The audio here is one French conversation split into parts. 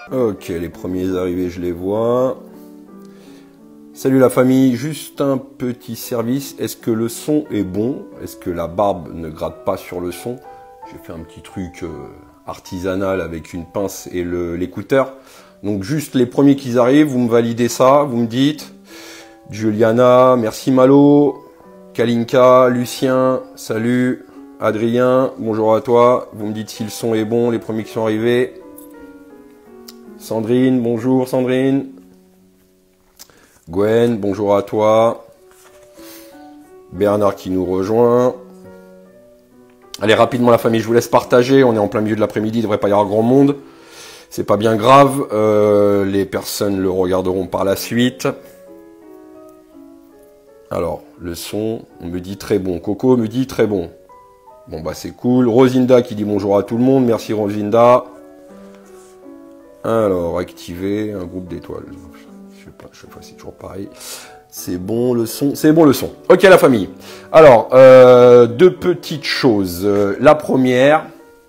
Ok, les premiers arrivés, je les vois. Salut la famille, juste un petit service. Est-ce que le son est bon? Est-ce que la barbe ne gratte pas sur le son? J'ai fait un petit truc artisanal avec une pince et l'écouteur. Donc juste les premiers qui arrivent, vous me validez ça, vous me dites. Juliana, merci Malo. Kalinka, Lucien, salut. Adrien, bonjour à toi. Vous me dites si le son est bon, les premiers qui sont arrivés. Sandrine, bonjour Sandrine. Gwen, bonjour à toi. Bernard qui nous rejoint. Allez, rapidement la famille, je vous laisse partager. On est en plein milieu de l'après-midi, il ne devrait pas y avoir grand monde. C'est pas bien grave. Les personnes le regarderont par la suite. Alors, le son, on me dit très bon. Coco me dit très bon. Bon, bah c'est cool. Rosinda qui dit bonjour à tout le monde. Merci Rosinda. Alors, activer un groupe d'étoiles. Je sais pas, chaque fois c'est toujours pareil. C'est bon le son. C'est bon le son. Ok la famille. Alors, deux petites choses. La première,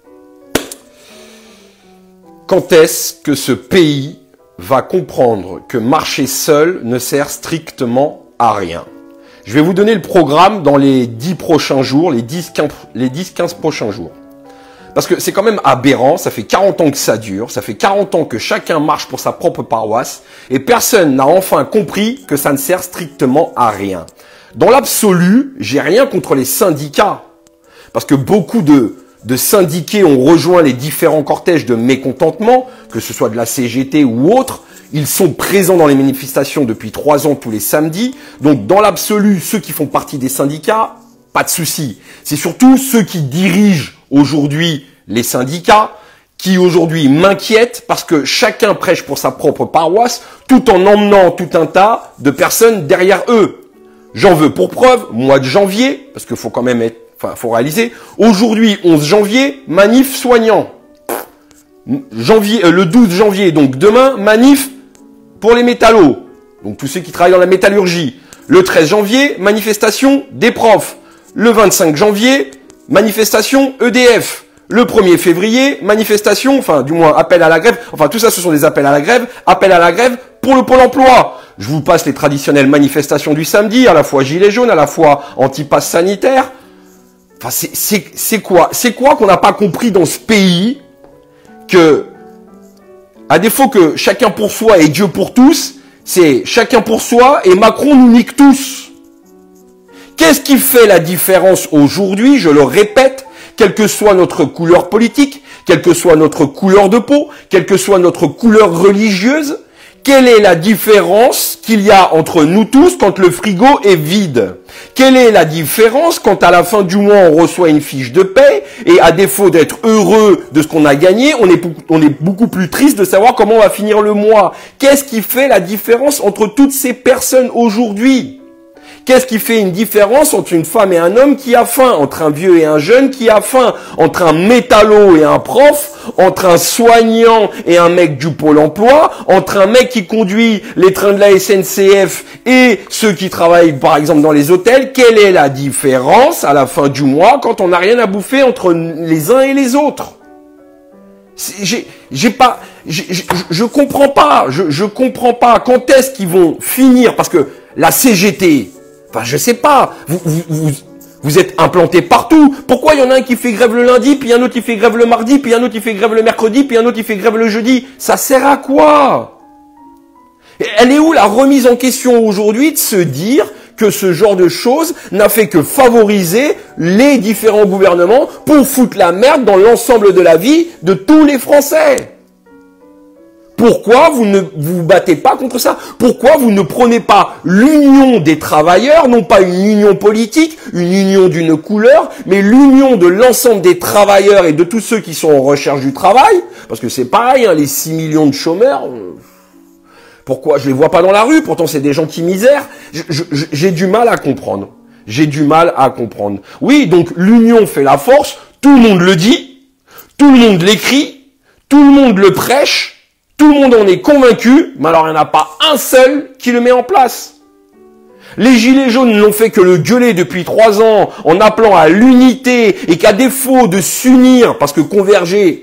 quand est-ce que ce pays va comprendre que marcher seul ne sert strictement à rien? Je vais vous donner le programme dans les 10 prochains jours, les 10-15 prochains jours. Parce que c'est quand même aberrant, ça fait 40 ans que ça dure, ça fait 40 ans que chacun marche pour sa propre paroisse, et personne n'a enfin compris que ça ne sert strictement à rien. Dans l'absolu, j'ai rien contre les syndicats, parce que beaucoup de syndiqués ont rejoint les différents cortèges de mécontentement, que ce soit de la CGT ou autre. Ils sont présents dans les manifestations depuis 3 ans tous les samedis. Donc, dans l'absolu, ceux qui font partie des syndicats, pas de souci. C'est surtout ceux qui dirigent aujourd'hui les syndicats qui aujourd'hui m'inquiètent parce que chacun prêche pour sa propre paroisse tout en emmenant tout un tas de personnes derrière eux. J'en veux pour preuve, mois de janvier, parce qu'il faut quand même être, faut réaliser, aujourd'hui, 11 janvier, manif soignant. Le 12 janvier, donc demain, manif pour les métallos, donc tous ceux qui travaillent dans la métallurgie. Le 13 janvier, manifestation des profs. Le 25 janvier, manifestation EDF. Le 1er février, manifestation, enfin du moins appel à la grève. Enfin tout ça ce sont des appels à la grève. Appel à la grève pour le Pôle emploi. Je vous passe les traditionnelles manifestations du samedi, à la fois gilets jaunes, à la fois anti-pass sanitaire. Enfin c'est quoi? C'est quoi qu'on n'a pas compris dans ce pays que, à défaut que chacun pour soi et Dieu pour tous, c'est chacun pour soi et Macron nous nique tous. Qu'est-ce qui fait la différence aujourd'hui? Je le répète, quelle que soit notre couleur politique, quelle que soit notre couleur de peau, quelle que soit notre couleur religieuse, quelle est la différence qu'il y a entre nous tous quand le frigo est vide? Quelle est la différence quand à la fin du mois on reçoit une fiche de paie et à défaut d'être heureux de ce qu'on a gagné, on est beaucoup plus triste de savoir comment on va finir le mois? Qu'est-ce qui fait la différence entre toutes ces personnes aujourd'hui? Qu'est-ce qui fait une différence entre une femme et un homme qui a faim, entre un vieux et un jeune qui a faim, entre un métallo et un prof, entre un soignant et un mec du Pôle emploi, entre un mec qui conduit les trains de la SNCF et ceux qui travaillent par exemple dans les hôtels? Quelle est la différence à la fin du mois quand on n'a rien à bouffer entre les uns et les autres? Je comprends pas, je comprends pas. Quand est-ce qu'ils vont finir? Parce que la CGT, enfin, je sais pas. Vous êtes implantés partout. Pourquoi il y en a un qui fait grève le lundi, puis un autre qui fait grève le mardi, puis un autre qui fait grève le mercredi, puis un autre qui fait grève le jeudi? Ça sert à quoi? Elle est où la remise en question aujourd'hui de se dire que ce genre de choses n'a fait que favoriser les différents gouvernements pour foutre la merde dans l'ensemble de la vie de tous les Français? Pourquoi vous ne vous battez pas contre ça? Pourquoi vous ne prenez pas l'union des travailleurs, non pas une union politique, une union d'une couleur, mais l'union de l'ensemble des travailleurs et de tous ceux qui sont en recherche du travail? Parce que c'est pareil, hein, les 6 millions de chômeurs, pourquoi je les vois pas dans la rue? Pourtant c'est des gens qui misèrent. J'ai du mal à comprendre. J'ai du mal à comprendre. Oui, donc l'union fait la force, tout le monde le dit, tout le monde l'écrit, tout le monde le prêche, tout le monde en est convaincu, mais alors il n'y en a pas un seul qui le met en place. Les gilets jaunes n'ont fait que le gueuler depuis 3 ans en appelant à l'unité et qu'à défaut de s'unir, parce que converger,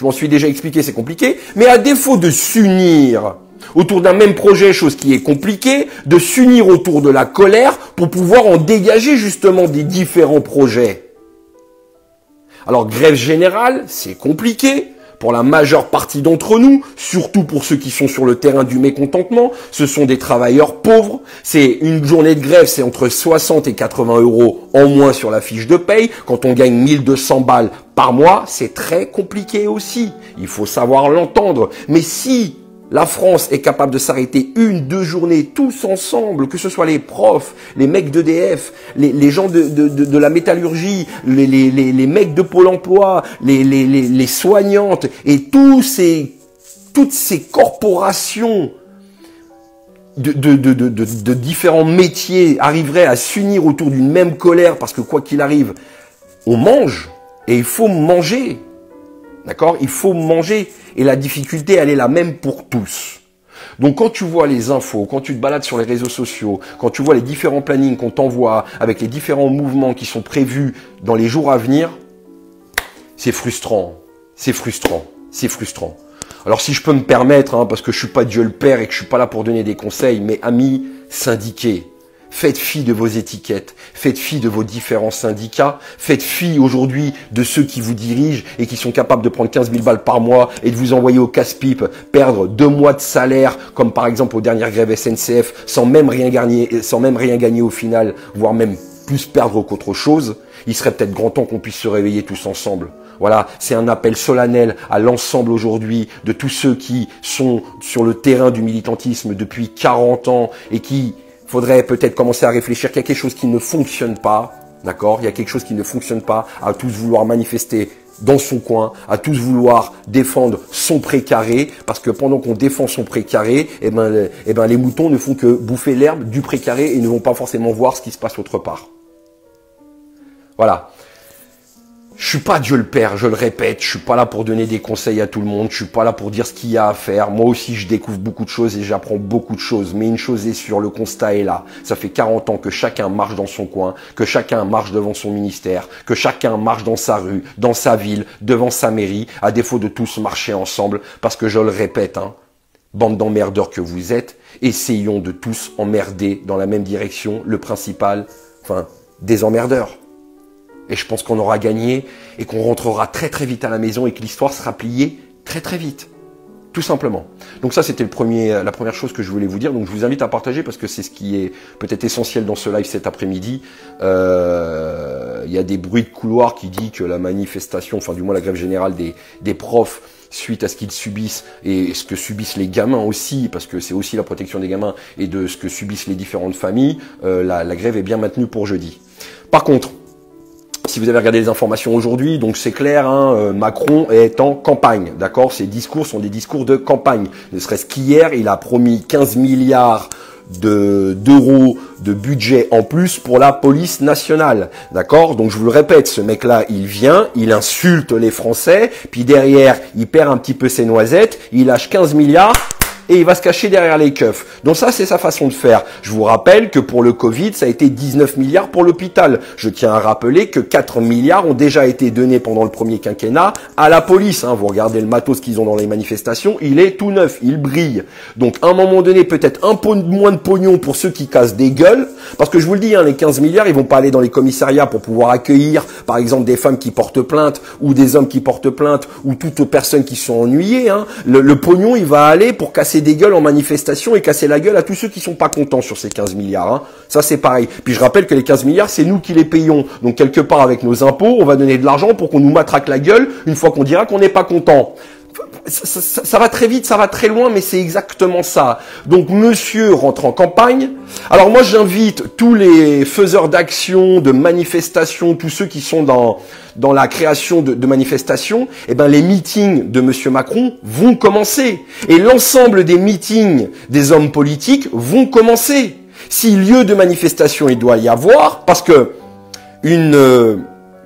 Je m'en suis déjà expliqué, c'est compliqué. Mais à défaut de s'unir autour d'un même projet, chose qui est compliquée, de s'unir autour de la colère pour pouvoir en dégager justement des différents projets. Alors, grève générale, c'est compliqué pour la majeure partie d'entre nous, surtout pour ceux qui sont sur le terrain du mécontentement. Ce sont des travailleurs pauvres. C'est une journée de grève, c'est entre 60 et 80 euros en moins sur la fiche de paye. Quand on gagne 1200 balles par mois, c'est très compliqué aussi. Il faut savoir l'entendre. Mais si la France est capable de s'arrêter 1-2 journées tous ensemble, que ce soit les profs, les mecs d'EDF, les gens de la métallurgie, les mecs de Pôle emploi, les soignantes et toutes ces corporations de différents métiers arriveraient à s'unir autour d'une même colère, parce que quoi qu'il arrive, on mange et il faut manger. D'accord? Il faut manger et la difficulté, elle est la même pour tous. Donc quand tu vois les infos, quand tu te balades sur les réseaux sociaux, quand tu vois les différents plannings qu'on t'envoie avec les différents mouvements qui sont prévus dans les jours à venir, c'est frustrant, c'est frustrant, c'est frustrant. Alors si je peux me permettre, hein, parce que je suis pas Dieu le Père et que je suis pas là pour donner des conseils, mais amis syndiqués, faites fi de vos étiquettes, faites fi de vos différents syndicats, faites fi aujourd'hui de ceux qui vous dirigent et qui sont capables de prendre 15 000 balles par mois et de vous envoyer au casse-pipe, perdre 2 mois de salaire, comme par exemple aux dernières grèves SNCF, sans même rien gagner au final, voire même plus perdre qu'autre chose. Il serait peut-être grand temps qu'on puisse se réveiller tous ensemble. Voilà, c'est un appel solennel à l'ensemble aujourd'hui de tous ceux qui sont sur le terrain du militantisme depuis 40 ans et qui faudrait peut-être commencer à réfléchir qu'il y a quelque chose qui ne fonctionne pas, d'accord? Il y a quelque chose qui ne fonctionne pas, à tous vouloir manifester dans son coin, à tous vouloir défendre son précaré, parce que pendant qu'on défend son précaré, les moutons ne font que bouffer l'herbe du précaré et ne vont pas forcément voir ce qui se passe autre part. Voilà. Je suis pas Dieu le Père, je le répète, je suis pas là pour donner des conseils à tout le monde, je suis pas là pour dire ce qu'il y a à faire. Moi aussi, je découvre beaucoup de choses et j'apprends beaucoup de choses. Mais une chose est sûre, le constat est là. Ça fait 40 ans que chacun marche dans son coin, que chacun marche devant son ministère, que chacun marche dans sa rue, dans sa ville, devant sa mairie, à défaut de tous marcher ensemble. Parce que je le répète, hein, bande d'emmerdeurs que vous êtes, essayons de tous emmerder dans la même direction le principal, des emmerdeurs. Et je pense qu'on aura gagné et qu'on rentrera très très vite à la maison et que l'histoire sera pliée très très vite. Tout simplement. Donc ça, c'était la première chose que je voulais vous dire. Donc je vous invite à partager parce que c'est ce qui est peut-être essentiel dans ce live cet après-midi. Il y a des bruits de couloir qui disent que la manifestation, enfin du moins la grève générale des profs, suite à ce qu'ils subissent et ce que subissent les gamins aussi, parce que c'est aussi la protection des gamins et de ce que subissent les différentes familles, la grève est bien maintenue pour jeudi. Par contre, si vous avez regardé les informations aujourd'hui, donc c'est clair, hein, Macron est en campagne, d'accord? Ces discours sont des discours de campagne. Ne serait-ce qu'hier, il a promis 15 milliards d'euros de budget en plus pour la police nationale, d'accord? Donc je vous le répète, ce mec-là, il vient, il insulte les Français, puis derrière, il perd un petit peu ses noisettes, il lâche 15 milliards... et il va se cacher derrière les keufs. Donc ça, c'est sa façon de faire. Je vous rappelle que pour le Covid, ça a été 19 milliards pour l'hôpital. Je tiens à rappeler que 4 milliards ont déjà été donnés pendant le premier quinquennat à la police. Vous regardez le matos qu'ils ont dans les manifestations, il est tout neuf, il brille. Donc à un moment donné, peut-être un peu moins de pognon pour ceux qui cassent des gueules. Parce que je vous le dis, les 15 milliards, ils vont pas aller dans les commissariats pour pouvoir accueillir, par exemple, des femmes qui portent plainte ou des hommes qui portent plainte ou toutes personnes qui sont ennuyées. Le pognon, il va aller pour casser des gueules en manifestation et casser la gueule à tous ceux qui sont pas contents sur ces 15 milliards. Ça, c'est pareil. Puis je rappelle que les 15 milliards, c'est nous qui les payons. Donc, quelque part, avec nos impôts, on va donner de l'argent pour qu'on nous matraque la gueule une fois qu'on dira qu'on n'est pas content. Ça va très vite, ça va très loin, mais c'est exactement ça. Donc, monsieur rentre en campagne. Alors, moi, j'invite tous les faiseurs d'action, de manifestations, tous ceux qui sont dans la création de manifestations, les meetings de monsieur Macron vont commencer. Et l'ensemble des meetings des hommes politiques vont commencer. Si lieu de manifestation il doit y avoir, parce que une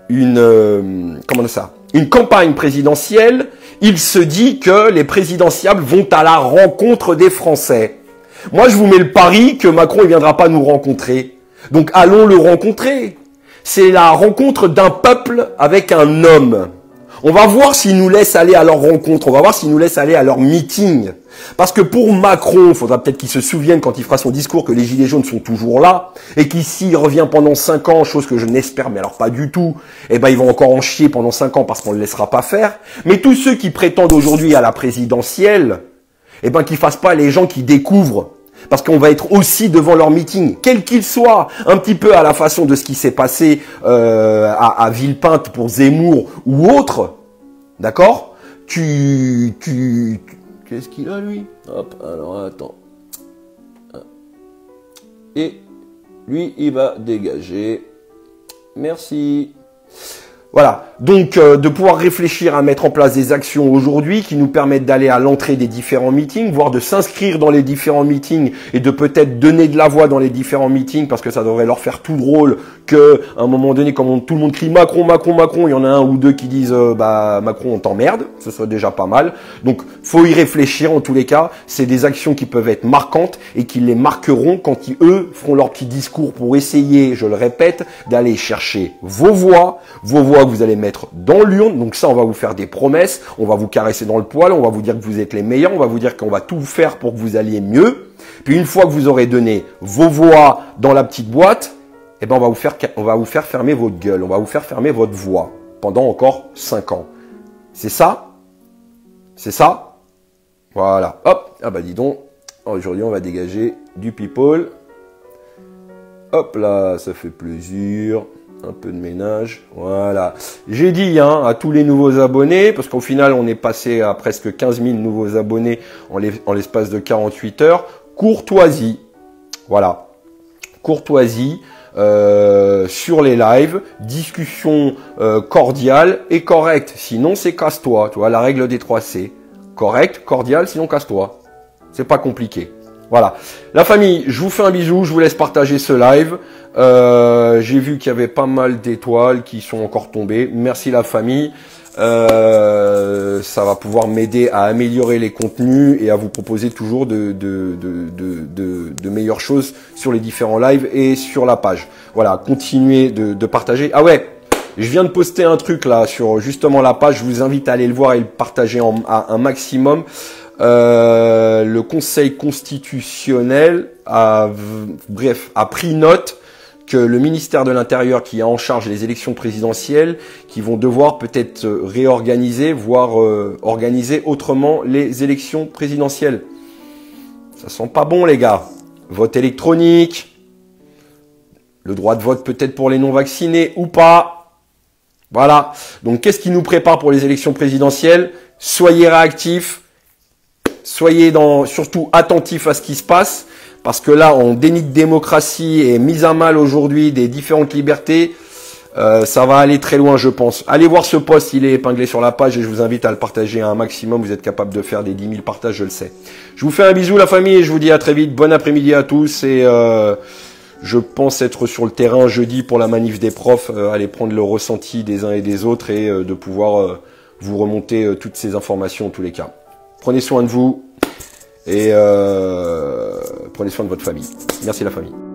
campagne présidentielle, il se dit que les présidentiables vont à la rencontre des Français. Moi, je vous mets le pari que Macron ne viendra pas nous rencontrer. Donc, allons le rencontrer. C'est la rencontre d'un peuple avec un homme. On va voir s'ils nous laissent aller à leur rencontre. On va voir s'ils nous laissent aller à leur meeting. Parce que pour Macron, il faudra peut-être qu'il se souvienne quand il fera son discours que les gilets jaunes sont toujours là et qu'ici il revient pendant 5 ans, chose que je n'espère, mais alors pas du tout, eh ben ils vont encore en chier pendant 5 ans parce qu'on ne le laissera pas faire. Mais tous ceux qui prétendent aujourd'hui à la présidentielle, eh ben qu'ils fassent pas les gens qui découvrent. Parce qu'on va être aussi devant leur meeting, quel qu'il soit, un petit peu à la façon de ce qui s'est passé à Villepinte pour Zemmour ou autre, d'accord? Qu'est-ce qu'il a, lui? Hop, alors, attends. Et lui, il va dégager. Merci. Voilà, donc de pouvoir réfléchir à mettre en place des actions aujourd'hui qui nous permettent d'aller à l'entrée des différents meetings, voire de s'inscrire dans les différents meetings et de peut-être donner de la voix dans les différents meetings parce que ça devrait leur faire tout drôle que à un moment donné, quand tout le monde crie Macron, Macron, Macron, il y en a un ou deux qui disent bah Macron on t'emmerde, ce serait déjà pas mal. Donc faut y réfléchir en tous les cas, c'est des actions qui peuvent être marquantes et qui les marqueront quand eux feront leur petit discours pour essayer, je le répète, d'aller chercher vos voix que vous allez mettre dans l'urne. Donc ça, on va vous faire des promesses, on va vous caresser dans le poil, on va vous dire que vous êtes les meilleurs, on va vous dire qu'on va tout faire pour que vous alliez mieux. Puis une fois que vous aurez donné vos voix dans la petite boîte, eh ben on va vous faire fermer votre gueule, on va vous faire fermer votre voix pendant encore 5 ans. C'est ça? C'est ça? Voilà. Hop, ah bah dis donc, aujourd'hui on va dégager du people. Hop là, ça fait plaisir. Un peu de ménage, voilà. J'ai dit à tous les nouveaux abonnés, parce qu'au final on est passé à presque 15 000 nouveaux abonnés en l'espace de 48 heures, courtoisie, voilà, courtoisie sur les lives, discussion cordiale et correcte, sinon c'est casse-toi, tu vois, la règle des 3 C, correct, cordial, sinon casse-toi, c'est pas compliqué. Voilà. La famille, je vous fais un bisou, je vous laisse partager ce live. J'ai vu qu'il y avait pas mal d'étoiles qui sont encore tombées. Merci la famille. Ça va pouvoir m'aider à améliorer les contenus et à vous proposer toujours de meilleures choses sur les différents lives et sur la page. Voilà, continuez de partager. Ah ouais, je viens de poster un truc là sur justement la page. Je vous invite à aller le voir et le partager à un maximum. Le Conseil constitutionnel a pris note que le ministère de l'Intérieur qui a en charge les élections présidentielles, qui vont devoir peut-être réorganiser, voire organiser autrement les élections présidentielles. Ça sent pas bon les gars. Vote électronique, le droit de vote peut-être pour les non-vaccinés ou pas. Voilà. Donc qu'est-ce qui nous prépare pour les élections présidentielles? Soyez réactifs. Soyez surtout attentifs à ce qui se passe, parce que là, on dénie de démocratie et mise à mal aujourd'hui des différentes libertés. Ça va aller très loin, je pense. Allez voir ce post, il est épinglé sur la page et je vous invite à le partager à un maximum. Vous êtes capable de faire des 10 000 partages, je le sais. Je vous fais un bisou la famille et je vous dis à très vite. Bon après-midi à tous et je pense être sur le terrain jeudi pour la manif des profs, aller prendre le ressenti des uns et des autres et de pouvoir vous remonter toutes ces informations en tous les cas. Prenez soin de vous et prenez soin de votre famille. Merci la famille.